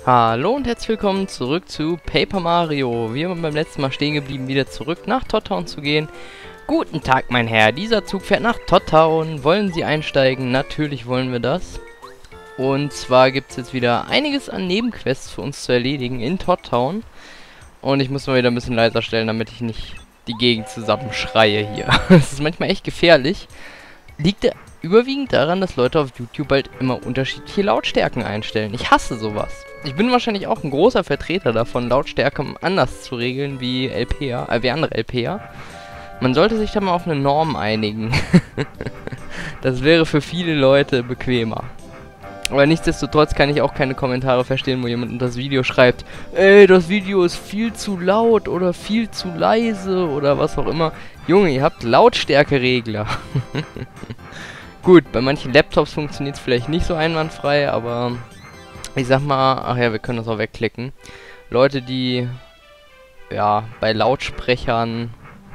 Hallo und herzlich willkommen zurück zu Paper Mario. Wir waren beim letzten Mal stehen geblieben, wieder zurück nach Todd Town zu gehen. Guten Tag, mein Herr. Dieser Zug fährt nach Todd Town. Wollen Sie einsteigen? Natürlich wollen wir das. Und zwar gibt es jetzt wieder einiges an Nebenquests für uns zu erledigen in Todd Town. Und ich muss mal wieder ein bisschen leiser stellen, damit ich nicht die Gegend zusammenschreie hier. Das ist manchmal echt gefährlich. Liegt überwiegend daran, dass Leute auf YouTube halt immer unterschiedliche Lautstärken einstellen. Ich hasse sowas. Ich bin wahrscheinlich auch ein großer Vertreter davon, Lautstärke anders zu regeln wie LPer, wie andere LPer. Man sollte sich da mal auf eine Norm einigen. Das wäre für viele Leute bequemer. Aber nichtsdestotrotz kann ich auch keine Kommentare verstehen, wo jemand unter das Video schreibt, ey, das Video ist viel zu laut oder viel zu leise oder was auch immer. Junge, ihr habt Lautstärkeregler. Gut, bei manchen Laptops funktioniert es vielleicht nicht so einwandfrei, aber ich sag mal, ach ja, wir können das auch wegklicken. Leute, die, ja, bei Lautsprechern,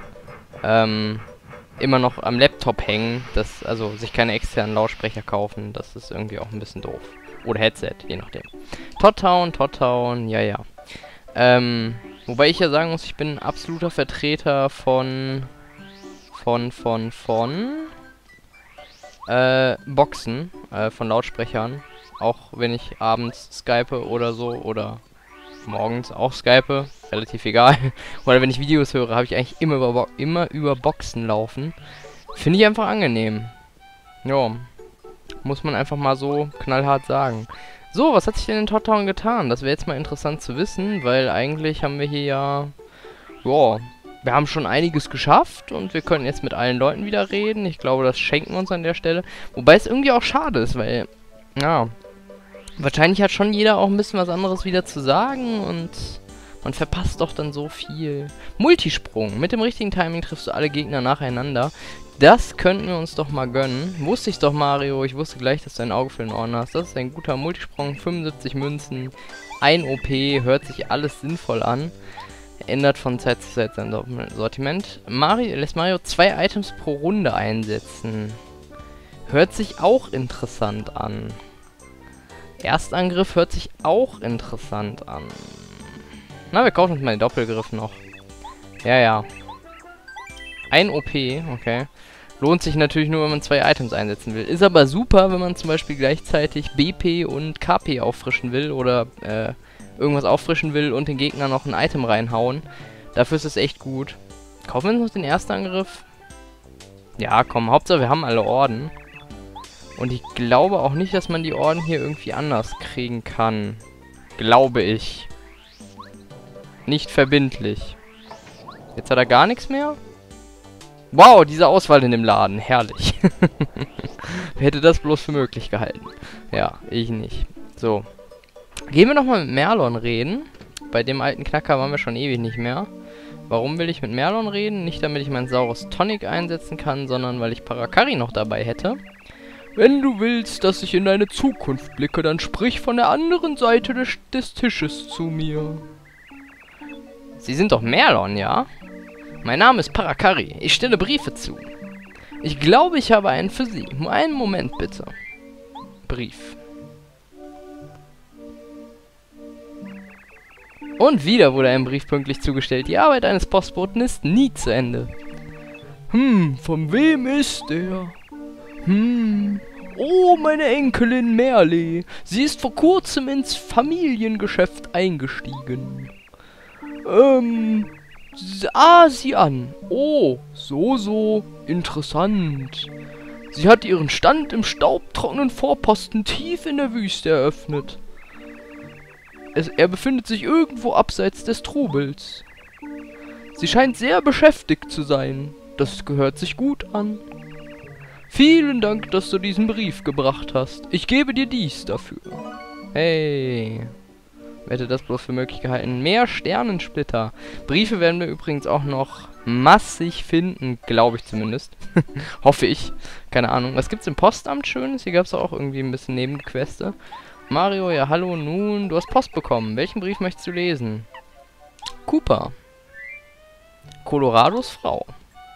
immer noch am Laptop hängen, also sich keine externen Lautsprecher kaufen, das ist irgendwie auch ein bisschen doof. Oder Headset, je nachdem. Todd Town, ja, ja. Wobei ich ja sagen muss, ich bin ein absoluter Vertreter von Boxen, von Lautsprechern. Auch wenn ich abends skype oder so, oder morgens auch skype, relativ egal. Oder wenn ich Videos höre, habe ich eigentlich immer über Boxen laufen. Finde ich einfach angenehm. Ja, muss man einfach mal so knallhart sagen. So, was hat sich denn in Todd Town getan? Das wäre jetzt mal interessant zu wissen, weil eigentlich haben wir hier ja, wir haben schon einiges geschafft und wir können jetzt mit allen Leuten wieder reden. Ich glaube, das schenken wir uns an der Stelle. Wobei es irgendwie auch schade ist, weil, ja, wahrscheinlich hat schon jeder auch ein bisschen was anderes wieder zu sagen und man verpasst doch dann so viel. Multisprung. Mit dem richtigen Timing triffst du alle Gegner nacheinander. Das könnten wir uns doch mal gönnen. Wusste ich doch, Mario. Ich wusste gleich, dass du ein Auge für den Ohren hast. Das ist ein guter Multisprung. 75 Münzen. 1 OP. Hört sich alles sinnvoll an. Ändert von Zeit zu Zeit sein Sortiment. Lässt Mario 2 Items pro Runde einsetzen. Hört sich auch interessant an. Erstangriff hört sich auch interessant an. Na, wir kaufen uns mal den Doppelgriff noch. Ja, ja. 1 OP, okay. Lohnt sich natürlich nur, wenn man 2 Items einsetzen will. Ist aber super, wenn man zum Beispiel gleichzeitig BP und KP auffrischen will oder irgendwas auffrischen will und den Gegner noch ein Item reinhauen. Dafür ist es echt gut. Kaufen wir uns noch den Erstangriff? Ja, komm, Hauptsache wir haben alle Orden. Und ich glaube auch nicht, dass man die Orden hier irgendwie anders kriegen kann. Glaube ich. Nicht verbindlich. Jetzt hat er gar nichts mehr? Wow, diese Auswahl in dem Laden. Herrlich. Wer hätte das bloß für möglich gehalten? Ja, ich nicht. So. Gehen wir nochmal mit Merlon reden. Bei dem alten Knacker waren wir schon ewig nicht mehr. Warum will ich mit Merlon reden? Nicht damit ich mein saures Tonic einsetzen kann, sondern weil ich Paracari noch dabei hätte. Wenn du willst, dass ich in deine Zukunft blicke, dann sprich von der anderen Seite des Tisches zu mir. Sie sind doch Merlon, ja? Mein Name ist Paracari. Ich stelle Briefe zu. Ich glaube, ich habe einen für Sie. Nur einen Moment, bitte. Brief. Und wieder wurde ein Brief pünktlich zugestellt. Die Arbeit eines Postboten ist nie zu Ende. Von wem ist der? Oh, meine Enkelin Merle. Sie ist vor kurzem ins Familiengeschäft eingestiegen. Sieh an. Oh, so, interessant. Sie hat ihren Stand im staubtrockenen Vorposten tief in der Wüste eröffnet. Er befindet sich irgendwo abseits des Trubels. Sie scheint sehr beschäftigt zu sein. Das gehört sich gut an. Vielen Dank, dass du diesen Brief gebracht hast. Ich gebe dir dies dafür. Hey. Wer hätte das bloß für möglich gehalten? Mehr Sternensplitter. Briefe werden wir übrigens auch noch massig finden, glaube ich zumindest. Hoffe ich. Keine Ahnung. Was gibt's im Postamt Schönes? Hier gab es auch irgendwie ein bisschen Nebenqueste. Mario, ja hallo, nun, du hast Post bekommen. Welchen Brief möchtest du lesen? Cooper. Colorados Frau.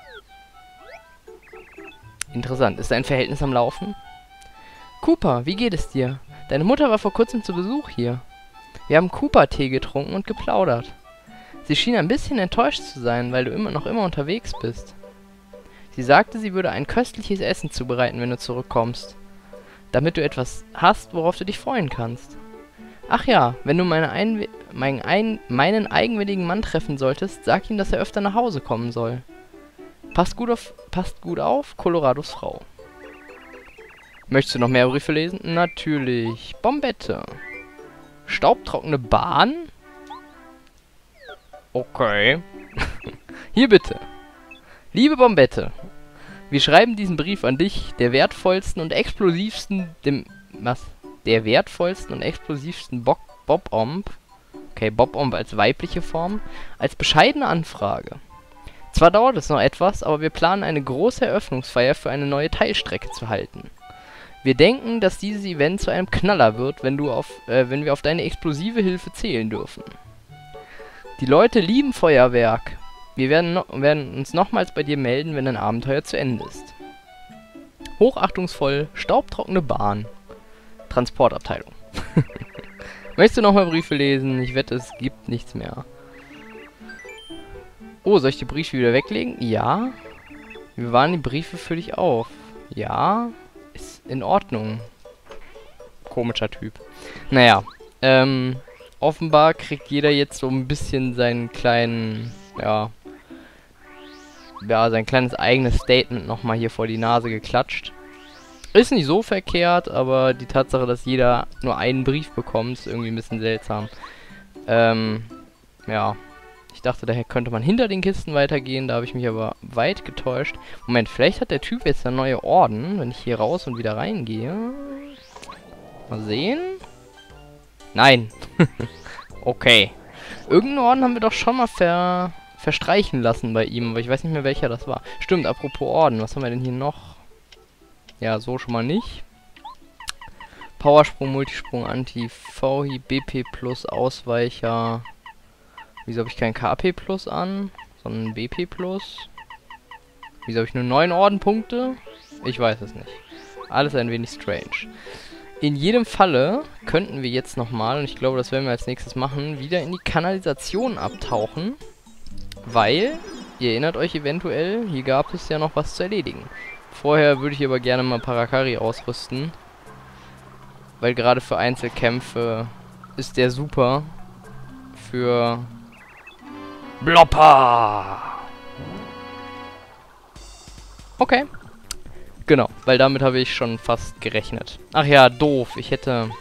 Interessant. Ist dein Verhältnis am Laufen? Cooper, wie geht es dir? Deine Mutter war vor kurzem zu Besuch hier. Wir haben Cooper-Tee getrunken und geplaudert. Sie schien ein bisschen enttäuscht zu sein, weil du noch immer unterwegs bist. Sie sagte, sie würde ein köstliches Essen zubereiten, wenn du zurückkommst. Damit du etwas hast, worauf du dich freuen kannst. Ach ja, wenn du meinen eigenwilligen Mann treffen solltest, sag ihm, dass er öfter nach Hause kommen soll. Passt gut auf, Colorados Frau. Möchtest du noch mehr Briefe lesen? Natürlich. Bombette. Staubtrockene Bahn? Okay. Hier bitte. Liebe Bombette, wir schreiben diesen Brief an dich, der wertvollsten und explosivsten Bob-Omb, okay, Bob-Omb als weibliche Form, als bescheidene Anfrage. Zwar dauert es noch etwas, aber wir planen eine große Eröffnungsfeier für eine neue Teilstrecke zu halten. Wir denken, dass dieses Event zu einem Knaller wird, wenn wir auf deine explosive Hilfe zählen dürfen. Die Leute lieben Feuerwerk. Wir werden uns nochmals bei dir melden, wenn dein Abenteuer zu Ende ist. Hochachtungsvoll, staubtrockene Bahn. Transportabteilung. Möchtest du nochmal Briefe lesen? Ich wette, es gibt nichts mehr. Oh, soll ich die Briefe wieder weglegen? Ja. Wie waren die Briefe für dich auf? Ja. Ist in Ordnung. Komischer Typ. Naja, offenbar kriegt jeder jetzt so ein bisschen seinen kleinen, ja, sein kleines eigenes Statement nochmal hier vor die Nase geklatscht. Ist nicht so verkehrt, aber die Tatsache, dass jeder nur einen Brief bekommt, ist irgendwie ein bisschen seltsam. Ja. Ich dachte, daher könnte man hinter den Kisten weitergehen, da habe ich mich aber weit getäuscht. Moment, vielleicht hat der Typ jetzt eine neue Orden, wenn ich hier raus und wieder reingehe. Mal sehen. Nein. Okay. Irgendeinen Orden haben wir doch schon mal verstreichen lassen bei ihm, aber ich weiß nicht mehr, welcher das war. Stimmt, apropos Orden, was haben wir denn hier noch? Ja, so schon mal nicht. Powersprung, Multisprung, Anti-V, BP Plus, Ausweicher. Wieso habe ich kein KP Plus an, sondern BP Plus? Wieso habe ich nur 9 Ordenpunkte? Ich weiß es nicht. Alles ein wenig strange. In jedem Falle könnten wir jetzt nochmal, und ich glaube, das werden wir als nächstes machen, wieder in die Kanalisation abtauchen. Weil, ihr erinnert euch eventuell, hier gab es ja noch was zu erledigen. Vorher würde ich aber gerne mal Parakari ausrüsten. Weil gerade für Einzelkämpfe ist der super. Für Blopper! Okay. Genau, weil damit habe ich schon fast gerechnet. Ach ja, doof. Ich hätte...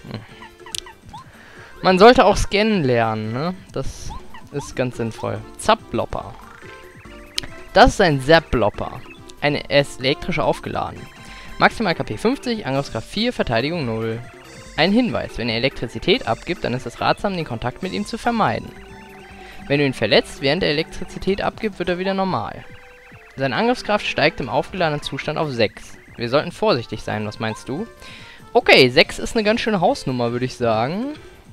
Man sollte auch scannen lernen, ne? Das ist ganz sinnvoll. Zap-Blopper. Das ist ein Zap-Blopper. Er ist elektrisch aufgeladen. Maximal KP 50, Angriffskraft 4, Verteidigung 0. Ein Hinweis, wenn er Elektrizität abgibt, dann ist es ratsam, den Kontakt mit ihm zu vermeiden. Wenn du ihn verletzt, während er Elektrizität abgibt, wird er wieder normal. Seine Angriffskraft steigt im aufgeladenen Zustand auf 6. Wir sollten vorsichtig sein, was meinst du? Okay, 6 ist eine ganz schöne Hausnummer, würde ich sagen.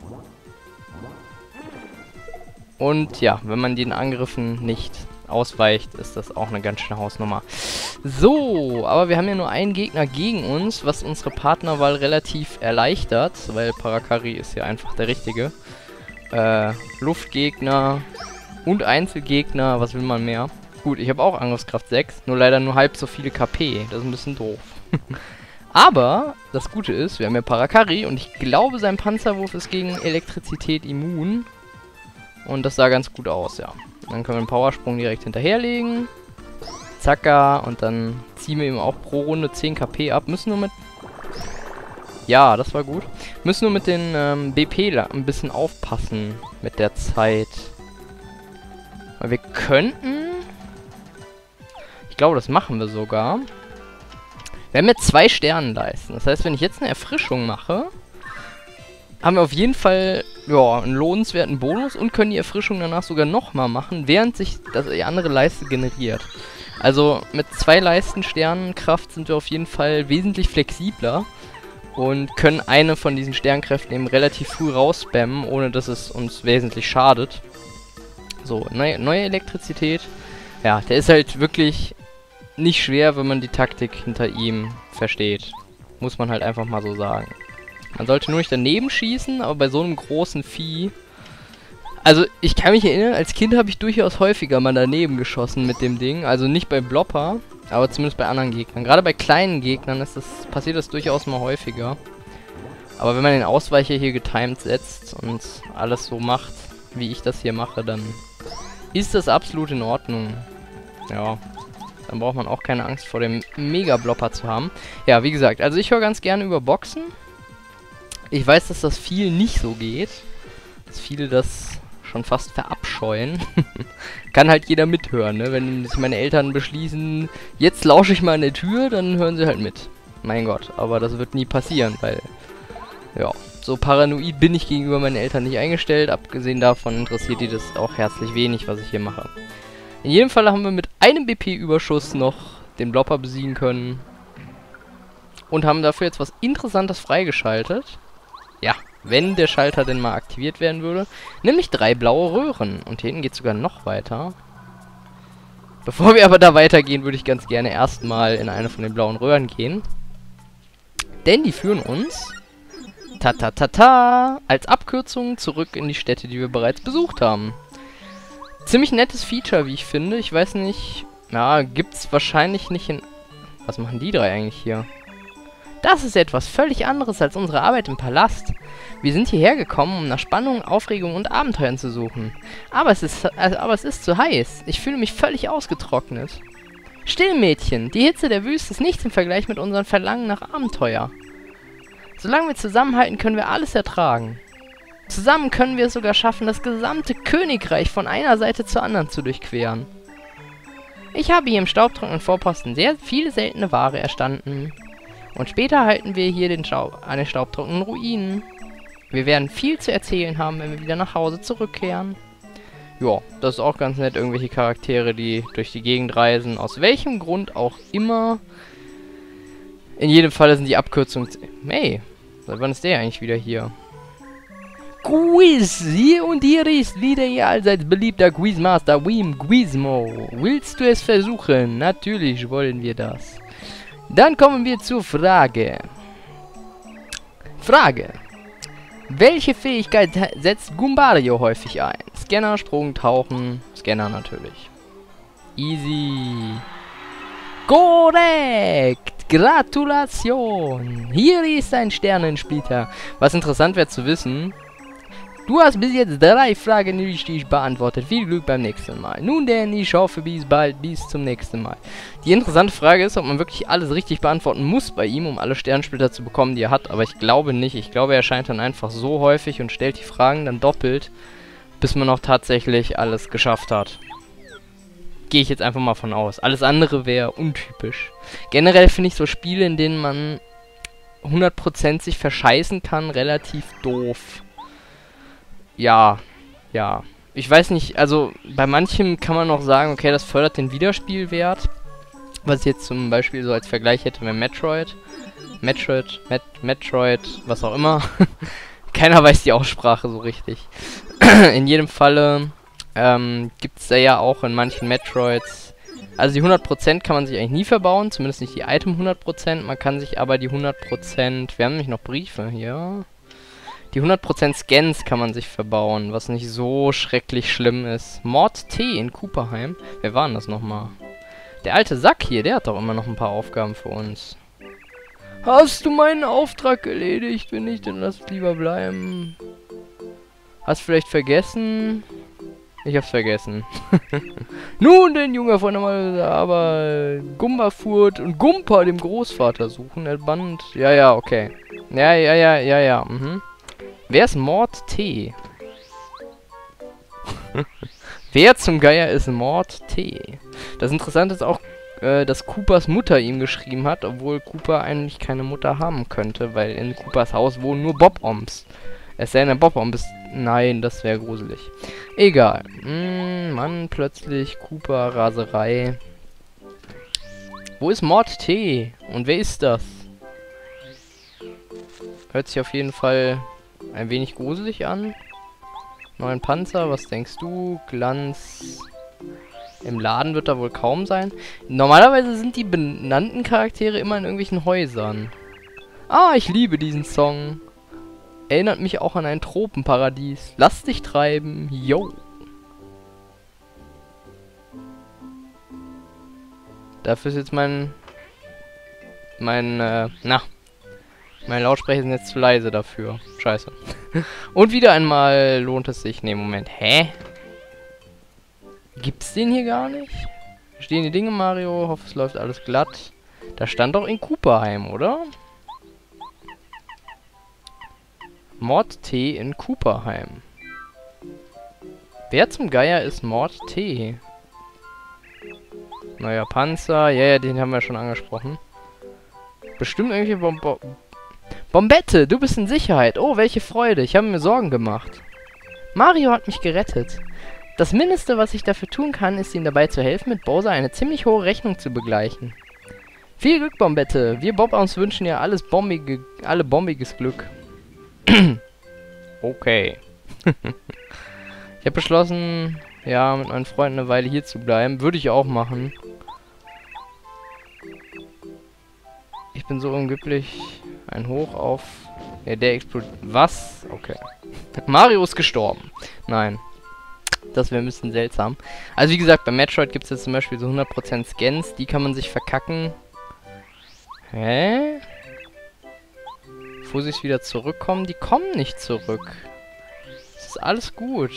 Und ja, wenn man den Angriffen nicht ausweicht, ist das auch eine ganz schöne Hausnummer. So, aber wir haben ja nur einen Gegner gegen uns, was unsere Partnerwahl relativ erleichtert, weil Parakari ist ja einfach der Richtige. Luftgegner und Einzelgegner, was will man mehr? Gut, ich habe auch Angriffskraft 6, nur leider nur halb so viele KP. Das ist ein bisschen doof. Aber das Gute ist, wir haben ja Parakari und ich glaube, sein Panzerwurf ist gegen Elektrizität immun. Und das sah ganz gut aus, ja. Dann können wir einen Powersprung direkt hinterherlegen. Zacka, und dann ziehen wir ihm auch pro Runde 10 KP ab. Müssen nur mit... Ja, das war gut. Müssen nur mit den BP ein bisschen aufpassen mit der Zeit. Weil wir könnten... Ich glaube, das machen wir sogar. Wir haben jetzt 2 Sternenleisten. Das heißt, wenn ich jetzt eine Erfrischung mache, haben wir auf jeden Fall ja, einen lohnenswerten Bonus und können die Erfrischung danach sogar nochmal machen, während sich die andere Leiste generiert. Also mit 2 Leisten Sternenkraft sind wir auf jeden Fall wesentlich flexibler und können eine von diesen Sternkräften eben relativ früh rausspammen, ohne dass es uns wesentlich schadet. So, neue Elektrizität. Ja, der ist halt wirklich nicht schwer, wenn man die Taktik hinter ihm versteht. Muss man halt einfach mal so sagen. Man sollte nur nicht daneben schießen, aber bei so einem großen Vieh... Also, ich kann mich erinnern, als Kind habe ich durchaus häufiger mal daneben geschossen mit dem Ding. Also nicht bei Blopper, aber zumindest bei anderen Gegnern. Gerade bei kleinen Gegnern passiert das durchaus mal häufiger. Aber wenn man den Ausweicher hier getimed setzt und alles so macht, wie ich das hier mache, dann ist das absolut in Ordnung. Ja, dann braucht man auch keine Angst vor dem Mega-Blopper zu haben. Ja, wie gesagt, also ich höre ganz gerne über Boxen. Ich weiß, dass das viel nicht so geht. Dass viele das schon fast verabscheuen. Kann halt jeder mithören, ne? Wenn sich meine Eltern beschließen, jetzt lausche ich mal an der Tür, dann hören sie halt mit. Mein Gott, aber das wird nie passieren, weil, ja, so paranoid bin ich gegenüber meinen Eltern nicht eingestellt. Abgesehen davon interessiert die das auch herzlich wenig, was ich hier mache. In jedem Fall haben wir mit einem BP-Überschuss noch den Blopper besiegen können. Und haben dafür jetzt was Interessantes freigeschaltet. Ja, wenn der Schalter denn mal aktiviert werden würde. Nämlich 3 blaue Röhren. Und hier hinten geht es sogar noch weiter. Bevor wir aber da weitergehen, würde ich ganz gerne erstmal in eine von den blauen Röhren gehen. Denn die führen uns, als Abkürzung zurück in die Städte, die wir bereits besucht haben. Ziemlich nettes Feature, wie ich finde. Ich weiß nicht, ja, gibt's wahrscheinlich nicht in... Was machen die 3 eigentlich hier? Das ist etwas völlig anderes als unsere Arbeit im Palast. Wir sind hierher gekommen, um nach Spannung, Aufregung und Abenteuern zu suchen. Aber es ist zu heiß. Ich fühle mich völlig ausgetrocknet. Still, Mädchen. Die Hitze der Wüste ist nichts im Vergleich mit unserem Verlangen nach Abenteuer. Solange wir zusammenhalten, können wir alles ertragen. Zusammen können wir es sogar schaffen, das gesamte Königreich von einer Seite zur anderen zu durchqueren. Ich habe hier im staubtrockenen Vorposten sehr viele seltene Ware erstanden. Und später halten wir hier an den staubtrockenen Ruinen. Wir werden viel zu erzählen haben, wenn wir wieder nach Hause zurückkehren. Ja, das ist auch ganz nett. Irgendwelche Charaktere, die durch die Gegend reisen. Aus welchem Grund auch immer. In jedem Fall sind die Abkürzungen... Hey, seit wann ist der eigentlich wieder hier? Quiz! Hier und hier ist wieder Ihr allseits beliebter Quizmaster Wim Gizmo. Willst du es versuchen? Natürlich wollen wir das. Dann kommen wir zur Frage. Welche Fähigkeit setzt Goombario häufig ein? Scanner, Sprung, Tauchen. Scanner natürlich. Easy. Korrekt. Gratulation. Hier ist ein Sternensplitter. Was interessant wäre zu wissen... Du hast bis jetzt 3 Fragen richtig beantwortet. Viel Glück beim nächsten Mal. Nun denn, ich hoffe bis bald, bis zum nächsten Mal. Die interessante Frage ist, ob man wirklich alles richtig beantworten muss bei ihm, um alle Sternensplitter zu bekommen, die er hat. Aber ich glaube nicht. Ich glaube, er erscheint dann einfach so häufig und stellt die Fragen dann doppelt, bis man auch tatsächlich alles geschafft hat. Gehe ich jetzt einfach mal von aus. Alles andere wäre untypisch. Generell finde ich so Spiele, in denen man 100% sich verscheißen kann, relativ doof. Ja. Ich weiß nicht, also bei manchem kann man noch sagen, okay, das fördert den Wiederspielwert. Was ich jetzt zum Beispiel so als Vergleich hätte mit Metroid, was auch immer. Keiner weiß die Aussprache so richtig. In jedem Falle gibt es da ja auch in manchen Metroids, also die 100% kann man sich eigentlich nie verbauen, zumindest nicht die Item 100%, man kann sich aber die 100%, wir haben nämlich noch Briefe hier, die 100% Scans kann man sich verbauen, was nicht so schrecklich schlimm ist. Mord T in Cooperheim, wer war denn das nochmal? Der alte Sack hier, der hat doch immer noch ein paar Aufgaben für uns. Hast du meinen Auftrag erledigt? Wenn nicht, dann lass lieber bleiben. Hast vielleicht vergessen? Ich hab's vergessen. Nun, den Junge von einmal, aber Gumbafurt und Gumpa, dem Großvater, suchen. Er Band. Ja, okay. Ja. Wer ist Mord T? Wer zum Geier ist Mord T? Das Interessante ist auch, dass Koopas Mutter ihm geschrieben hat, obwohl Koopa eigentlich keine Mutter haben könnte, weil in Koopas Haus wohnen nur Bob-Oms. Es sei denn, Bob-Omb ist... Nein, das wäre gruselig. Egal. Mann, plötzlich Koopa, Raserei. Wo ist Mord T? Und wer ist das? Hört sich auf jeden Fall ein wenig gruselig an. Neuen Panzer, was denkst du? Glanz... Im Laden wird da wohl kaum sein. Normalerweise sind die benannten Charaktere immer in irgendwelchen Häusern. Ah, ich liebe diesen Song. Erinnert mich auch an ein Tropenparadies. Lass dich treiben. Yo. Dafür ist jetzt meine Lautsprecher sind jetzt zu leise dafür. Scheiße. Und wieder einmal lohnt es sich. Ne, Moment. Hä? Gibt's den hier gar nicht? Stehen die Dinge, Mario? Hoffe, es läuft alles glatt. Da stand doch in Cooperheim, oder? Mord T in Cooperheim. Wer zum Geier ist Mord T? Neuer Panzer. Ja, ja, den haben wir schon angesprochen. Bestimmt irgendwelche Bombette, du bist in Sicherheit. Oh, welche Freude. Ich habe mir Sorgen gemacht. Mario hat mich gerettet. Das Mindeste, was ich dafür tun kann, ist ihm dabei zu helfen, mit Bowser eine ziemlich hohe Rechnung zu begleichen. Viel Glück, Bombette. Wir Bob-Ons wünschen dir alle bombiges Glück. Okay. Ich habe beschlossen, ja, mit meinen Freunden eine Weile hier zu bleiben. Würde ich auch machen. Ich bin so unglücklich. Ein Hoch auf... Ja, der explodiert... Was? Okay. Mario ist gestorben. Nein. Das wäre ein bisschen seltsam. Also wie gesagt, bei Metroid gibt es jetzt zum Beispiel so 100% Scans. Die kann man sich verkacken. Hä? Fusis wieder zurückkommen. Die kommen nicht zurück. Es ist alles gut.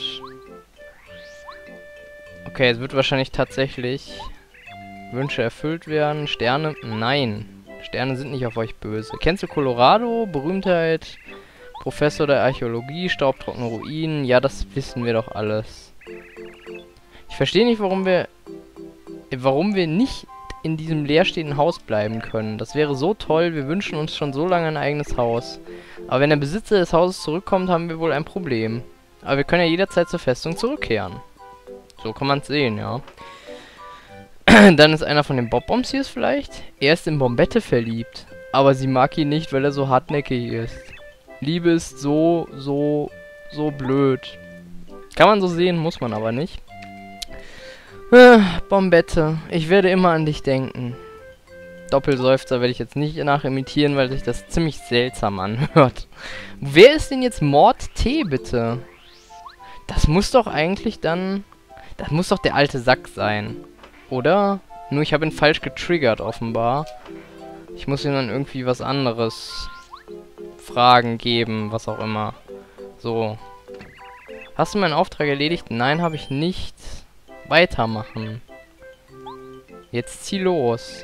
Okay, es wird wahrscheinlich tatsächlich Wünsche erfüllt werden. Sterne? Nein. Sterne sind nicht auf euch böse. Kennst du Colorado? Berühmtheit? Professor der Archäologie? Staubtrockene Ruinen? Ja, das wissen wir doch alles. Ich verstehe nicht, warum wir nicht in diesem leerstehenden Haus bleiben können. Das wäre so toll. Wir wünschen uns schon so lange ein eigenes Haus. Aber wenn der Besitzer des Hauses zurückkommt, haben wir wohl ein Problem. Aber wir können ja jederzeit zur Festung zurückkehren. So kann man es sehen, ja. Dann ist einer von den Bob-Oms hier vielleicht. Er ist in Bombette verliebt. Aber sie mag ihn nicht, weil er so hartnäckig ist. Liebe ist so blöd. Kann man so sehen, muss man aber nicht. Bombette, ich werde immer an dich denken. Doppelseufzer werde ich jetzt nicht nachimitieren, weil sich das ziemlich seltsam anhört. Wer ist denn jetzt Mord T, bitte? Das muss doch eigentlich dann... Das muss doch der alte Sack sein. Oder? Nur ich habe ihn falsch getriggert, offenbar. Ich muss ihm dann irgendwie was anderes Fragen geben, was auch immer. So. Hast du meinen Auftrag erledigt? Nein, habe ich nicht. Weitermachen. Jetzt zieh los.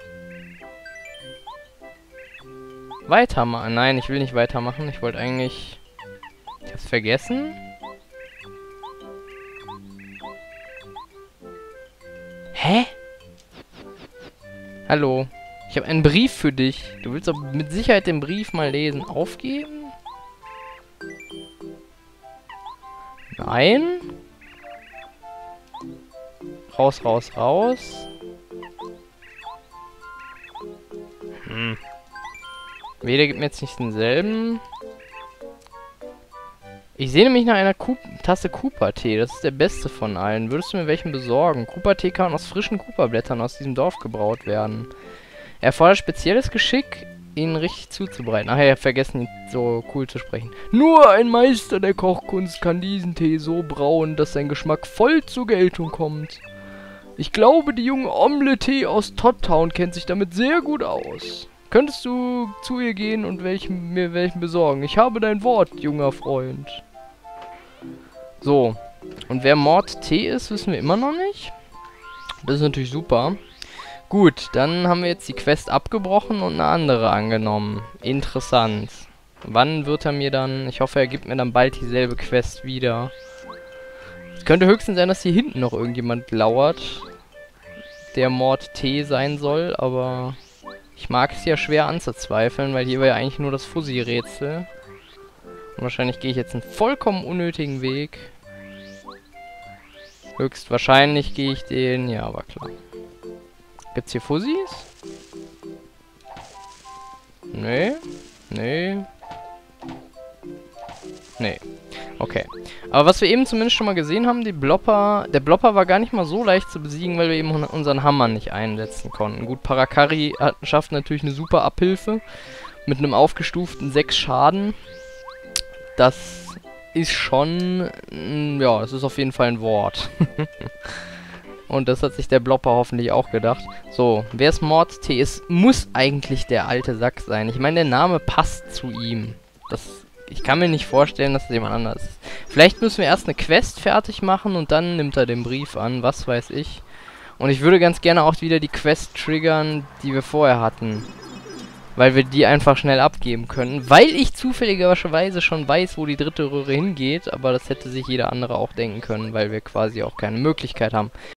Weitermachen. Nein, ich will nicht weitermachen. Ich wollte eigentlich... Ich hab's vergessen. Hä? Hallo. Ich habe einen Brief für dich. Du willst doch mit Sicherheit den Brief mal lesen. Aufgeben? Nein. Raus, raus, raus. Weder gibt mir jetzt nicht denselben. Ich sehne mich nach einer Tasse Cooper-Tee. Das ist der beste von allen. Würdest du mir welchen besorgen? Cooper-Tee kann aus frischen Cooper-Blättern aus diesem Dorf gebraut werden. Er erfordert spezielles Geschick, ihn richtig zuzubereiten. Ach ja, ich hab vergessen, ihn so cool zu sprechen. Nur ein Meister der Kochkunst kann diesen Tee so brauen, dass sein Geschmack voll zur Geltung kommt. Ich glaube, die junge Omelette aus Todd Town kennt sich damit sehr gut aus. Könntest du zu ihr gehen und mir welchen besorgen? Ich habe dein Wort, junger Freund. So. Und wer Mord T ist, wissen wir immer noch nicht. Das ist natürlich super. Gut, dann haben wir jetzt die Quest abgebrochen und eine andere angenommen. Interessant. Wann wird er mir dann... Ich hoffe, er gibt mir dann bald dieselbe Quest wieder. Es könnte höchstens sein, dass hier hinten noch irgendjemand lauert, der Mord T sein soll, aber... Ich mag es ja schwer anzuzweifeln, weil hier war ja eigentlich nur das Fuzzy-Rätsel. Und wahrscheinlich gehe ich jetzt einen vollkommen unnötigen Weg. Höchstwahrscheinlich gehe ich den... Ja, aber klar. Gibt's hier Fuzzys? Nee. Nee. Nee. Okay. Aber was wir eben zumindest schon mal gesehen haben, der Blopper war gar nicht mal so leicht zu besiegen, weil wir eben unseren Hammer nicht einsetzen konnten. Gut, Parakari schafft natürlich eine super Abhilfe mit einem aufgestuften 6 Schaden. das ist schon, ja, es ist auf jeden Fall ein Wort. Und das hat sich der Blopper hoffentlich auch gedacht. So, wer ist Mordstee? Es muss eigentlich der alte Sack sein. Ich meine, der Name passt zu ihm. Ich kann mir nicht vorstellen, dass es jemand anders ist. Vielleicht müssen wir erst eine Quest fertig machen und dann nimmt er den Brief an, was weiß ich. Und ich würde ganz gerne auch wieder die Quest triggern, die wir vorher hatten. Weil wir die einfach schnell abgeben können. Weil ich zufälligerweise schon weiß, wo die dritte Röhre hingeht. Aber das hätte sich jeder andere auch denken können, weil wir quasi auch keine Möglichkeit haben.